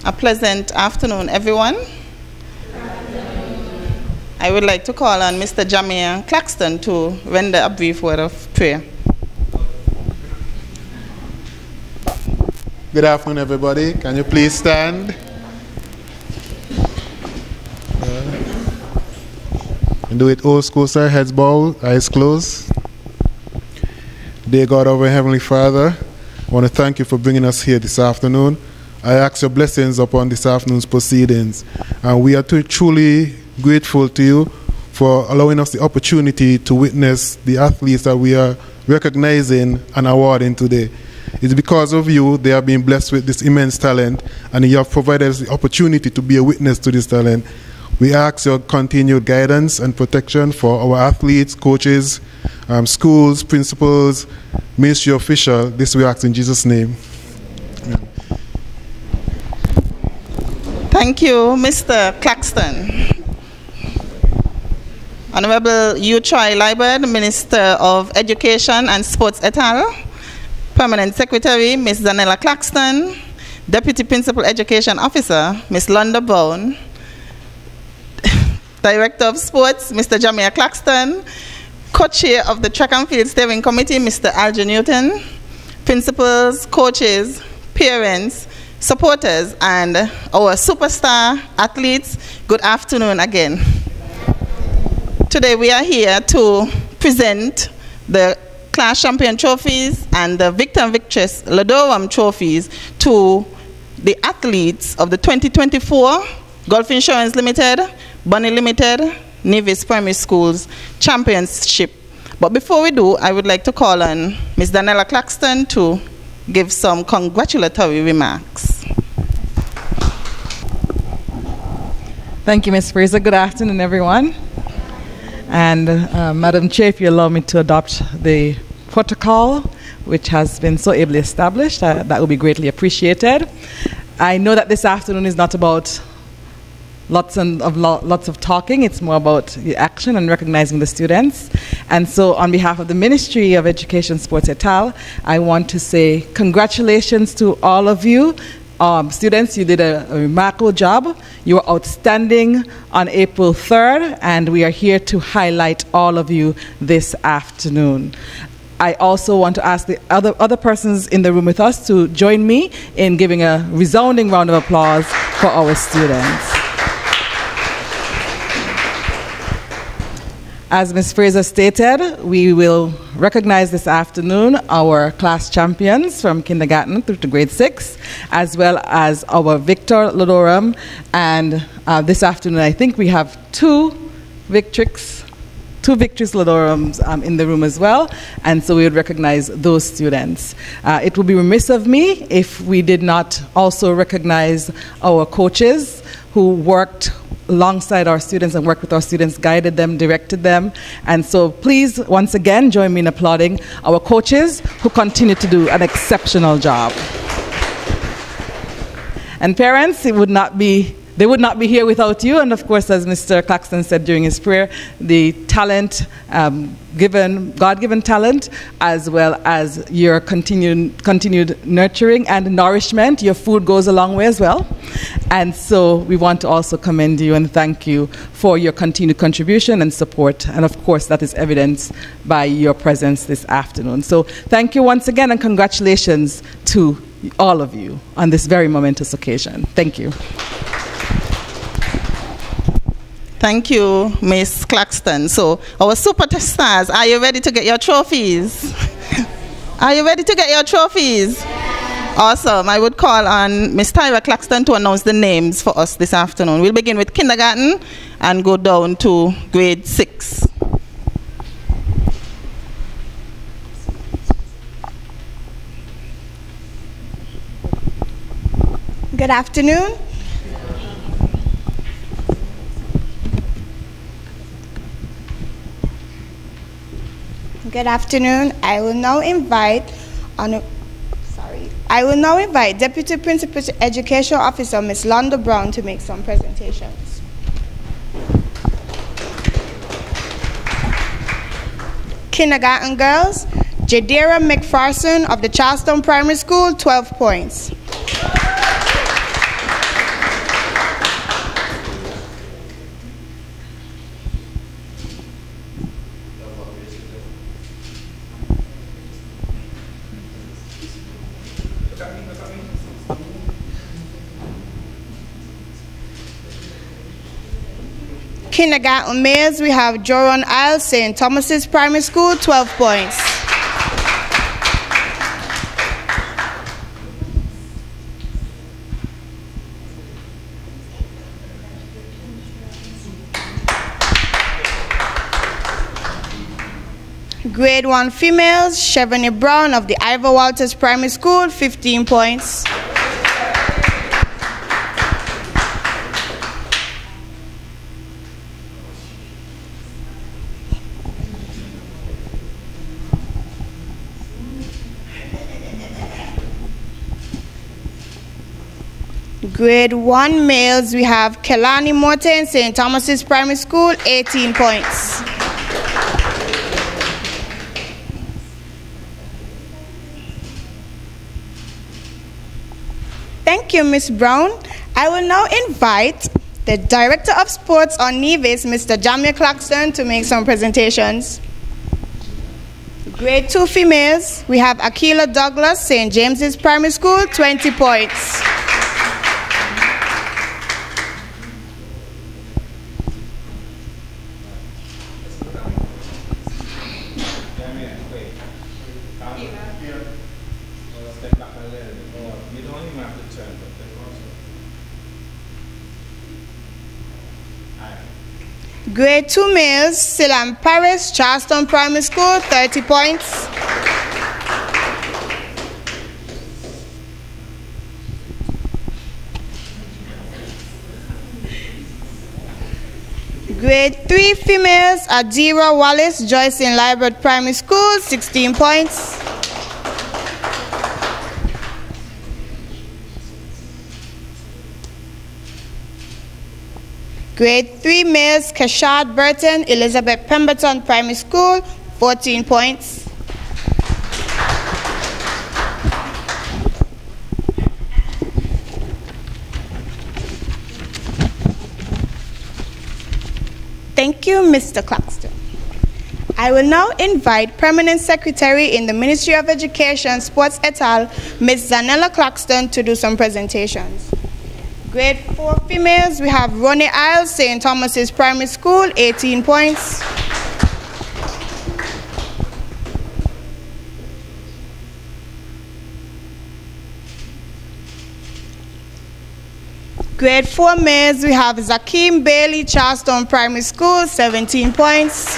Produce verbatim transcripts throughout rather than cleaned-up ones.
A pleasant afternoon, everyone. I would like to call on Mister Jamia Claxton to render a brief word of prayer. Good afternoon, everybody. Can you please stand? Uh, and do it old school, sir. Heads bowed, eyes closed. Dear God, our Heavenly Father, I want to thank you for bringing us here this afternoon. I ask your blessings upon this afternoon's proceedings. And we are too, truly grateful to you for allowing us the opportunity to witness the athletes that we are recognizing and awarding today. It's because of you they have been blessed with this immense talent, and you have provided us the opportunity to be a witness to this talent. We ask your continued guidance and protection for our athletes, coaches, um, schools, principals, ministry officials. This we ask in Jesus' name. Amen. Thank you, Mister Claxton. Honorable Hugh Troy Liburd, Minister of Education and Sports et al. Permanent Secretary, Miz Zanella Claxton. Deputy Principal Education Officer, Miz Londa Brown. Director of Sports, Mister Jamia Claxton. Co-chair of the Track and Field Steering Committee, Mister Alger Newton. Principals, coaches, parents, supporters, and our superstar athletes, good afternoon again. Today we are here to present the class champion trophies and the Victor and Victress Ladorum trophies to the athletes of the twenty twenty-four Gulf Insurance Limited, Bunny Limited, Nevis Primary Schools Championship. But before we do, I would like to call on Miz Danella Claxton to give some congratulatory remarks. Thank you, Miz Fraser. Good afternoon, everyone. And uh, Madam Chair, if you allow me to adopt the protocol, which has been so ably established, uh, that would be greatly appreciated. I know that this afternoon is not about lots and of lo lots of talking. It's more about the action and recognizing the students. And so on behalf of the Ministry of Education, Sports et al., I want to say congratulations to all of you. Um, students, you did a, a remarkable job. You were outstanding on April third, and we are here to highlight all of you this afternoon. I also want to ask the other, other persons in the room with us to join me in giving a resounding round of applause for our students. As Miz Fraser stated, we will recognize this afternoon our class champions from kindergarten through to grade six, as well as our Victor Ladorum. And uh, this afternoon, I think we have two victories, two victories Ladorums um, in the room as well. And so we would recognize those students. Uh, it would be remiss of me if we did not also recognize our coaches who worked alongside our students and worked with our students, guided them, directed them. And so please, once again, join me in applauding our coaches who continue to do an exceptional job. And parents, it would not be, they would not be here without you. And of course, as Mister Claxton said during his prayer, the talent, um, given, God-given talent, as well as your continued, continued nurturing and nourishment. Your food goes a long way as well. And so we want to also commend you and thank you for your continued contribution and support. And of course, that is evidenced by your presence this afternoon. So thank you once again, and congratulations to all of you on this very momentous occasion. Thank you. Thank you, Miz Claxton. So, our superstars, are you ready to get your trophies? Are you ready to get your trophies? Yeah. Awesome. I would call on Miz Tyra Claxton to announce the names for us this afternoon. We'll begin with kindergarten and go down to grade six. Good afternoon. Good afternoon. I will now invite on a, sorry. I will now invite Deputy Principal Education Officer Miz Londa Brown to make some presentations. Kindergarten girls, Jadira McPherson of the Charlestown Primary School, twelve points. kindergarten males, we have Joran Isles, Saint Thomas's Primary School, twelve points. Grade one females, Chevrolet Brown of the Ivor Walters Primary School, fifteen points. Grade one males, we have Kelani Morton, Saint Thomas's Primary School, eighteen points. Thank you, Miz Brown. I will now invite the Director of Sports on Nevis, Mister Jamie Claxton, to make some presentations. Grade two females, we have Akila Douglas, Saint James's Primary School, twenty points. Grade two males, Silam Paris, Charleston Primary School, thirty points. Grade three females, Adira Wallace, Joyce in Libert Primary School, sixteen points. Grade three males, Kashad Burton, Elizabeth Pemberton Primary School, fourteen points. Thank you, Mister Claxton. I will now invite Permanent Secretary in the Ministry of Education, Sports et al., Miz Zanella Claxton, to do some presentations. Grade four females, we have Ronnie Isles, Saint Thomas's Primary School, eighteen points. Grade four males, we have Zakeem Bailey, Charleston Primary School, seventeen points.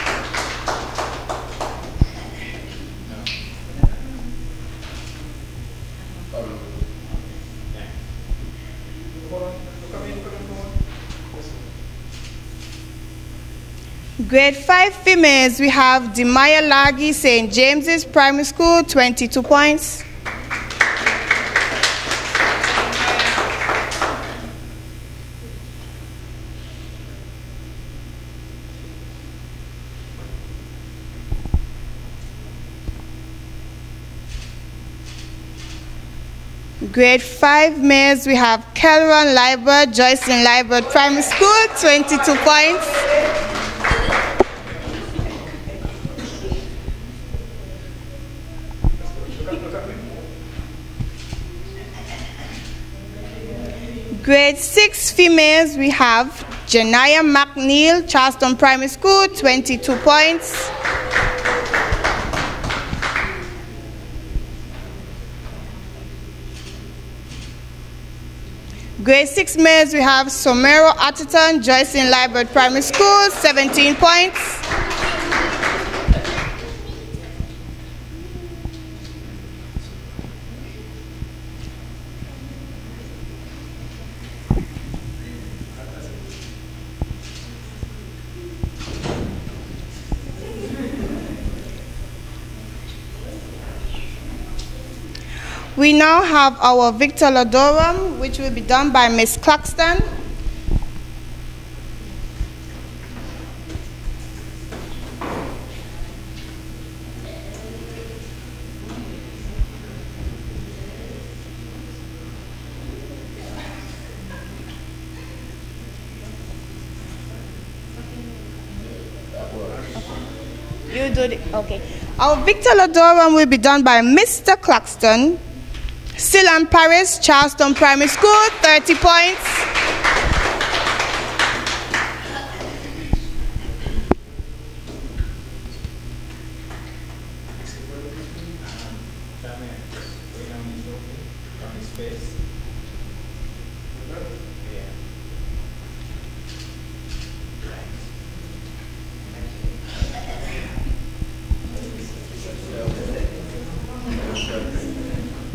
Grade five females, we have Demaya Lagi, Saint James's Primary School, twenty-two points. Grade five males, we have Kelron Libert, Joyce in Libert Primary School, twenty-two points. Grade six females, we have Janaya McNeil, Charleston Primary School, twenty-two points. Grade six males, we have Somero Atherton, Joyce in Libert Primary School, seventeen points. We now have our Victor Ladorum, which will be done by Miz Claxton. You do it, okay. Our Victor Ladorum will be done by Mister Claxton. Silam Paris, Charleston Primary School, thirty points.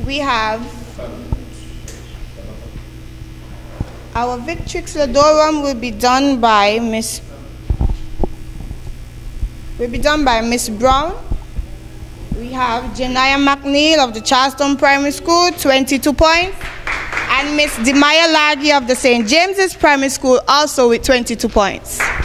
we have our Victrix will be done by Miss will be done by Miss Brown. We have Janaya McNeil of the Charleston Primary School, twenty-two points, and Miss Demaya Laggy of the Saint James's Primary School, also with twenty-two points.